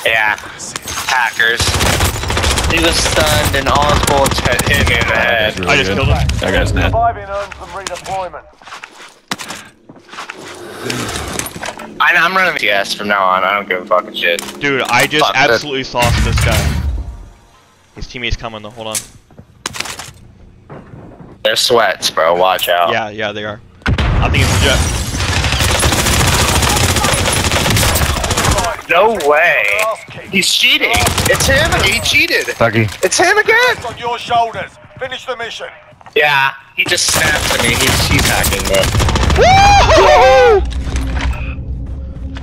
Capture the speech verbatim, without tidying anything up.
Yeah. Hackers. He was stunned and all his bullets hit hit me in the head. Really I just good. killed him. That guy's dead. I, I'm running T S from now on. I don't give a fucking shit. Dude, I just Fuck absolutely it. sauced this guy. His teammate's coming though. Hold on. They're sweats, bro. Watch out. Yeah, yeah, they are. I think it's legit. No way. He's cheating. It's him. He cheated. Fucky. It's him again. On your shoulders. Finish the mission. Yeah, he just snapped at me. He's he's hacking, bro. Woohoo!